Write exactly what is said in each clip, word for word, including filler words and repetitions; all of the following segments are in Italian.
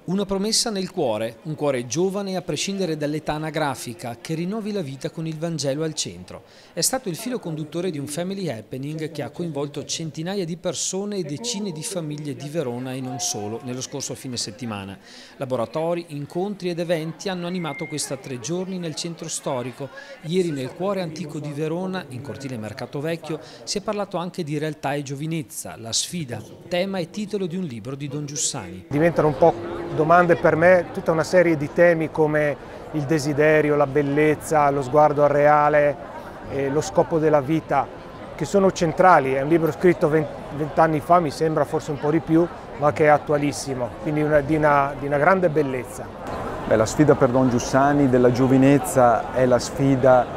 Una promessa nel cuore, un cuore giovane a prescindere dall'età anagrafica, che rinnovi la vita con il Vangelo al centro. È stato il filo conduttore di un family happening che ha coinvolto centinaia di persone e decine di famiglie di Verona e non solo, nello scorso fine settimana. Laboratori, incontri ed eventi hanno animato questa tre giorni nel centro storico. Ieri nel cuore antico di Verona, in cortile Mercato Vecchio, si è parlato anche di realtà e giovinezza, la sfida, tema e titolo di un libro di Don Giussani. Diventano un po' domande per me tutta una serie di temi come il desiderio, la bellezza, lo sguardo al reale, eh, lo scopo della vita, che sono centrali. È un libro scritto vent'anni fa, mi sembra, forse un po' di più, ma che è attualissimo, quindi una, di, una, di una grande bellezza. Beh, la sfida per Don Giussani della giovinezza è la sfida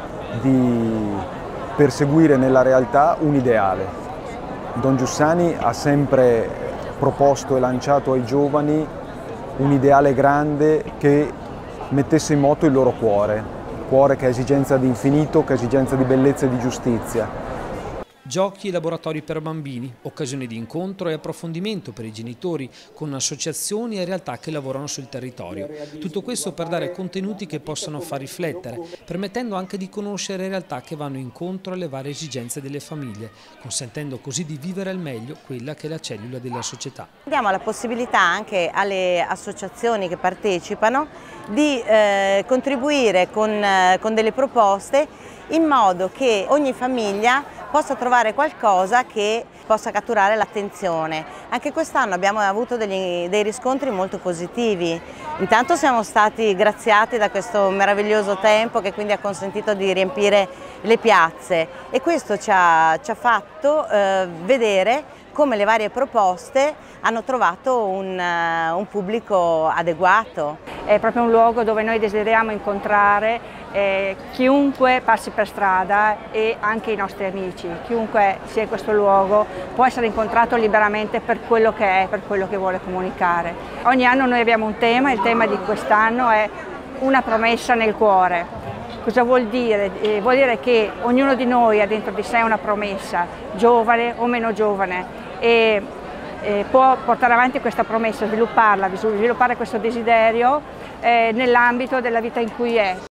di perseguire nella realtà un ideale. Don Giussani ha sempre proposto e lanciato ai giovani un ideale grande che mettesse in moto il loro cuore, cuore che ha esigenza di infinito, che ha esigenza di bellezza e di giustizia. Giochi e laboratori per bambini, occasioni di incontro e approfondimento per i genitori con associazioni e realtà che lavorano sul territorio. Tutto questo per dare contenuti che possano far riflettere, permettendo anche di conoscere realtà che vanno incontro alle varie esigenze delle famiglie, consentendo così di vivere al meglio quella che è la cellula della società. Diamo la possibilità anche alle associazioni che partecipano di eh, contribuire con, eh, con delle proposte in modo che ogni famiglia possa trovare qualcosa che possa catturare l'attenzione. Anche quest'anno abbiamo avuto degli, dei riscontri molto positivi. Intanto siamo stati graziati da questo meraviglioso tempo che quindi ha consentito di riempire le piazze e questo ci ha, ci ha fatto eh, vedere come le varie proposte hanno trovato un, uh, un pubblico adeguato. È proprio un luogo dove noi desideriamo incontrare eh, chiunque passi per strada e anche i nostri amici. Chiunque sia in questo luogo può essere incontrato liberamente per quello che è, per quello che vuole comunicare. Ogni anno noi abbiamo un tema, il tema di quest'anno è una promessa nel cuore. Cosa vuol dire? Eh, vuol dire che ognuno di noi ha dentro di sé una promessa, giovane o meno giovane, e eh, può portare avanti questa promessa, svilupparla, sviluppare questo desiderio eh, nell'ambito della vita in cui è,